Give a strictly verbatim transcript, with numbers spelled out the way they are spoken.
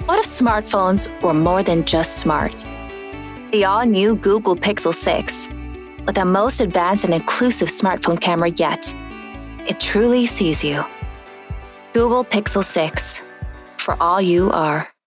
What if smartphones were more than just smart? The all-new Google Pixel six, with the most advanced and inclusive smartphone camera yet. It truly sees you. Google Pixel six, for all you are.